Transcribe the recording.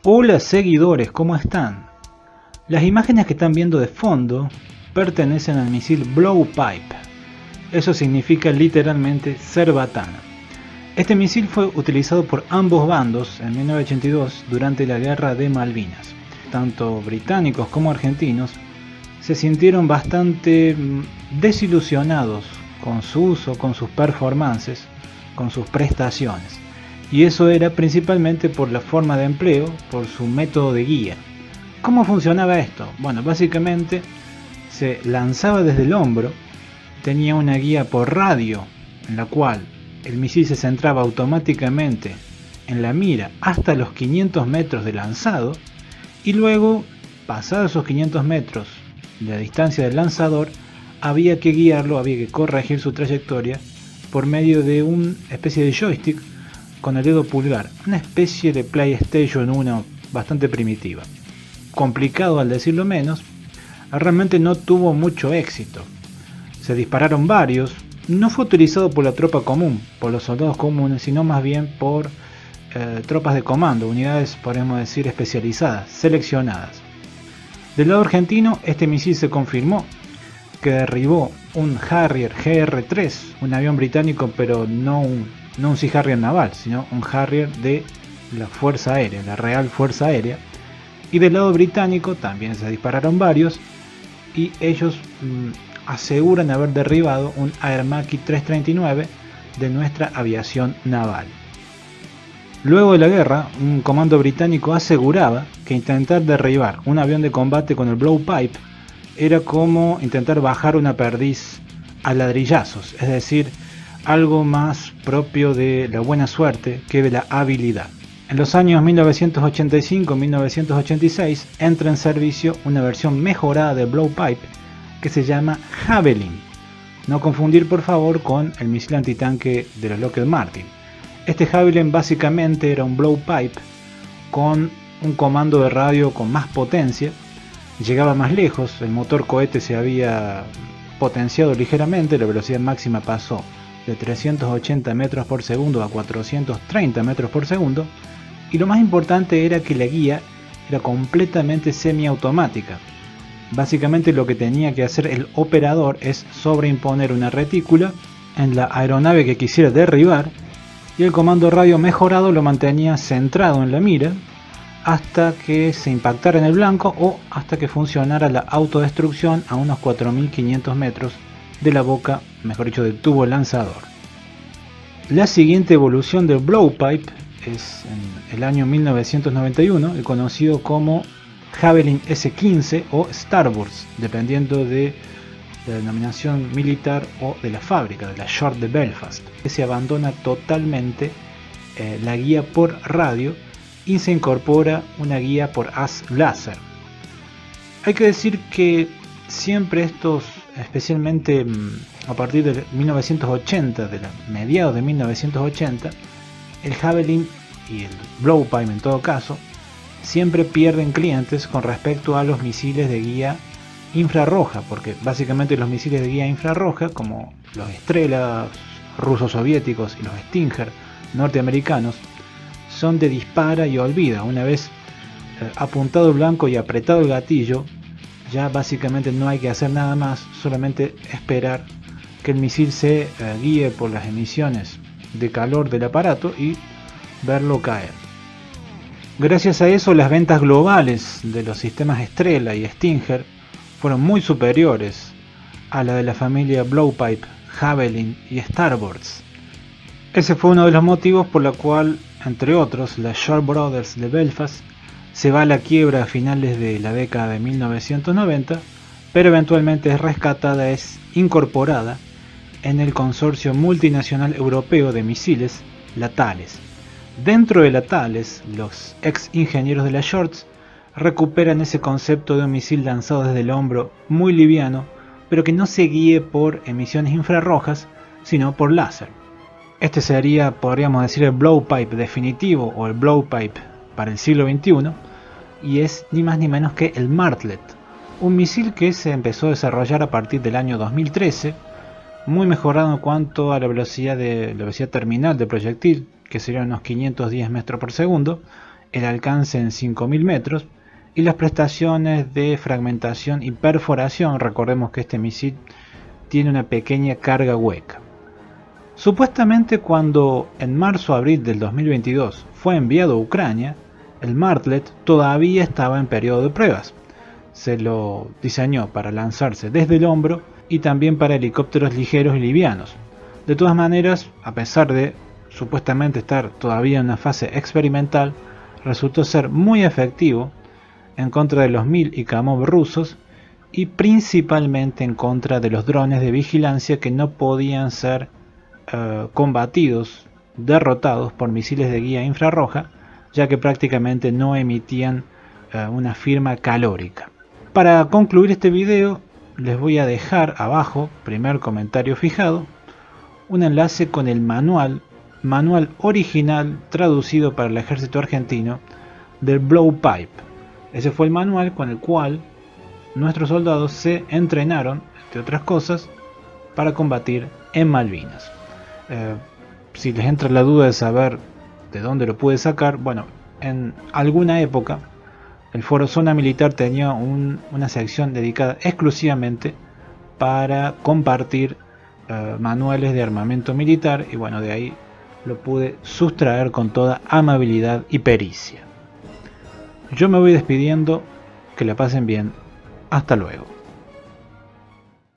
Hola seguidores, ¿cómo están? Las imágenes que están viendo de fondo pertenecen al misil Blowpipe. Eso significa literalmente cerbatana. Este misil fue utilizado por ambos bandos en 1982 durante la Guerra de Malvinas. Tanto británicos como argentinos se sintieron bastante desilusionados con su uso, con sus performances, con sus prestaciones. Y eso era principalmente por la forma de empleo, por su método de guía. ¿Cómo funcionaba esto? Bueno, básicamente se lanzaba desde el hombro, tenía una guía por radio, en la cual el misil se centraba automáticamente en la mira hasta los 500 metros de lanzado, y luego, pasados esos 500 metros de la distancia del lanzador, había que guiarlo, había que corregir su trayectoria por medio de una especie de joystick con el dedo pulgar, una especie de PlayStation 1 bastante primitiva. Complicado al decirlo menos, realmente no tuvo mucho éxito. Se dispararon varios, no fue utilizado por la tropa común, por los soldados comunes, sino más bien por tropas de comando, unidades podemos decir especializadas, seleccionadas. Del lado argentino, este misil se confirmó que derribó un Harrier GR-3, un avión británico, pero no un Sea Harrier naval, sino un Harrier de la Fuerza Aérea, la Real Fuerza Aérea. Y del lado británico también se dispararon varios, y ellos aseguran haber derribado un Air Macchi 339 de nuestra aviación naval. Luego de la guerra, un comando británico aseguraba que intentar derribar un avión de combate con el Blowpipe era como intentar bajar una perdiz a ladrillazos, es decir, algo más propio de la buena suerte que de la habilidad. En los años 1985-1986 entra en servicio una versión mejorada de Blowpipe que se llama Javelin. No confundir por favor con el misil antitanque de los Lockheed Martin. Este Javelin básicamente era un Blowpipe con un comando de radio con más potencia, llegaba más lejos, el motor cohete se había potenciado ligeramente, la velocidad máxima pasó de 380 metros por segundo a 430 metros por segundo, y lo más importante era que la guía era completamente semiautomática. Básicamente lo que tenía que hacer el operador es sobreimponer una retícula en la aeronave que quisiera derribar, y el comando radio mejorado lo mantenía centrado en la mira hasta que se impactara en el blanco o hasta que funcionara la autodestrucción a unos 4500 metros de la boca, mejor dicho, del tubo lanzador. La siguiente evolución del Blowpipe es en el año 1991, el conocido como Javelin S-15 o Starburst, dependiendo de la denominación militar o de la fábrica, de la Short de Belfast, que se abandona totalmente la guía por radio y se incorpora una guía por haz láser. Hay que decir que siempre estos, especialmente a partir de 1980, de mediados de 1980, el Javelin y el Blowpipe en todo caso, siempre pierden clientes con respecto a los misiles de guía infrarroja, porque básicamente los misiles de guía infrarroja, como los Strela rusos soviéticos y los Stinger norteamericanos, son de dispara y olvida. Una vez apuntado el blanco y apretado el gatillo, ya básicamente no hay que hacer nada más, solamente esperar que el misil se guíe por las emisiones de calor del aparato y verlo caer. Gracias a eso, las ventas globales de los sistemas Strela y Stinger fueron muy superiores a la de la familia Blowpipe, Javelin y Starburst. Ese fue uno de los motivos por la cual, entre otros, la Short Brothers de Belfast se va a la quiebra a finales de la década de 1990, pero eventualmente es rescatada, es incorporada en el consorcio multinacional europeo de misiles, la Thales. Dentro de la Thales, los ex ingenieros de la Shorts recuperan ese concepto de un misil lanzado desde el hombro muy liviano, pero que no se guíe por emisiones infrarrojas, sino por láser. Este sería, podríamos decir, el Blowpipe definitivo o el Blowpipe para el siglo XXI, y es ni más ni menos que el Martlet, un misil que se empezó a desarrollar a partir del año 2013, muy mejorado en cuanto a la velocidad terminal del proyectil, que serían unos 510 metros por segundo, el alcance en 5000 metros y las prestaciones de fragmentación y perforación. Recordemos que este misil tiene una pequeña carga hueca. Supuestamente cuando en marzo-abril del 2022 fue enviado a Ucrania, el Martlet todavía estaba en periodo de pruebas. Se lo diseñó para lanzarse desde el hombro y también para helicópteros ligeros y livianos. De todas maneras, a pesar de supuestamente estar todavía en una fase experimental, resultó ser muy efectivo en contra de los Mil y Kamov rusos y principalmente en contra de los drones de vigilancia que no podían ser combatidos, derrotados por misiles de guía infrarroja, ya que prácticamente no emitían una firma calórica. Para concluir este video, les voy a dejar abajo, primer comentario fijado, un enlace con el manual original traducido para el ejército argentino del Blowpipe. Ese fue el manual con el cual nuestros soldados se entrenaron, entre otras cosas, para combatir en Malvinas. Si les entra la duda de saber de dónde lo pude sacar, bueno, en alguna época el Foro Zona Militar tenía una sección dedicada exclusivamente para compartir manuales de armamento militar, y bueno, de ahí lo pude sustraer con toda amabilidad y pericia. Yo me voy despidiendo, que la pasen bien, hasta luego.